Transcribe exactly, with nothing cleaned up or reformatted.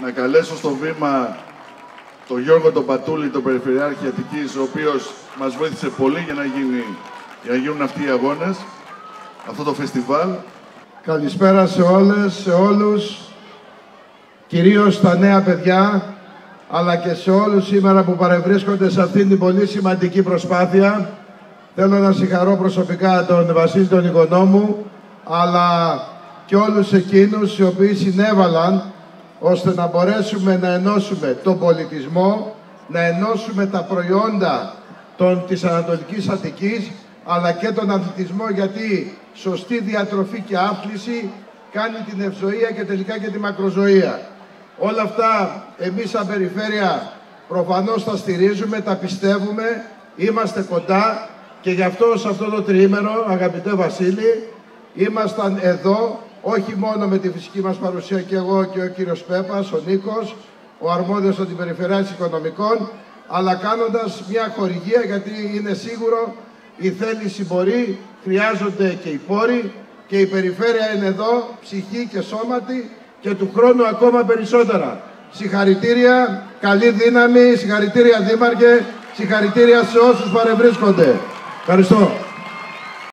να καλέσω στο βήμα τον Γιώργο τον Πατούλη, τον Περιφερειάρχη Αττικής, ο οποίος μας βοήθησε πολύ για να, γίνει, για να γίνουν αυτοί οι αγώνες, αυτό το φεστιβάλ. Καλησπέρα σε όλες, σε όλους, κυρίως στα νέα παιδιά, αλλά και σε όλους σήμερα που παρευρίσκονται σε αυτήν την πολύ σημαντική προσπάθεια. Θέλω να συγχαρώ προσωπικά τον Βασίλη τον Οικονόμου, αλλά και όλους εκείνους οι οποίοι συνέβαλαν ώστε να μπορέσουμε να ενώσουμε τον πολιτισμό, να ενώσουμε τα προϊόντα των, της Ανατολικής Αττικής, αλλά και τον αθλητισμό, γιατί σωστή διατροφή και άθληση κάνει την ευζοία και τελικά και τη μακροζωία. Όλα αυτά εμείς σαν περιφέρεια προφανώς τα στηρίζουμε, τα πιστεύουμε, είμαστε κοντά και γι' αυτό σε αυτό το τριήμερο, αγαπητέ Βασίλη, ήμασταν εδώ, όχι μόνο με τη φυσική μας παρουσία και εγώ και ο κύριος Πέπας, ο Νίκος, ο αρμόδιος των Περιφερειάρχης Οικονομικών, αλλά κάνοντας μια χορηγία, γιατί είναι σίγουρο η θέληση μπορεί, χρειάζονται και οι πόροι και η περιφέρεια είναι εδώ, ψυχή και σώματι και του χρόνου ακόμα περισσότερα. Συγχαρητήρια, καλή δύναμη, συγχαρητήρια Δήμαρχε, συγχαρητήρια σε όσους παρευρίσκονται. Ευχαριστώ.